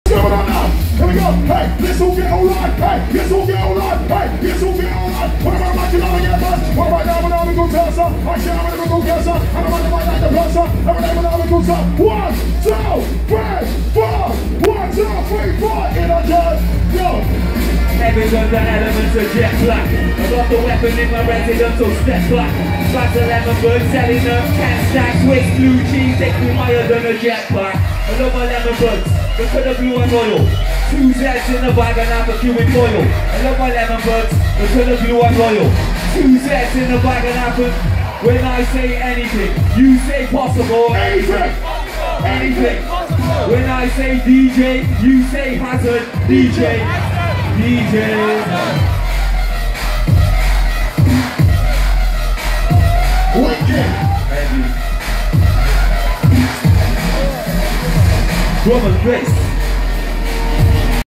Coming on now. Here we go. Hey, this will get alright. Hey, this will get alright. Hey, this will get alright. What about my kid on again, man? What about now when I'm a good dancer? I can't have a good dancer. And I'm on like the plaza. Every day when I'm a good dancer. 1, 2, 3, 4. 1, 2, 3, 4. In a jet. Go. Heavy's on the elements of jet black. I got the weapon in my residential step black. Slice of lemon bird, selling them, can stack, Swiss blue cheese, take me higher than a jet black. I love my lemon birds, look at the blue and royal. 2 Z's in the bag and half a cubic foil. I love my lemon birds, look at the blue and royal. 2 Z's in the bag and half a... When I say anything, you say possible. Anything. Anything. When I say DJ, you say hazard. DJ. Wicked. Drum and bass.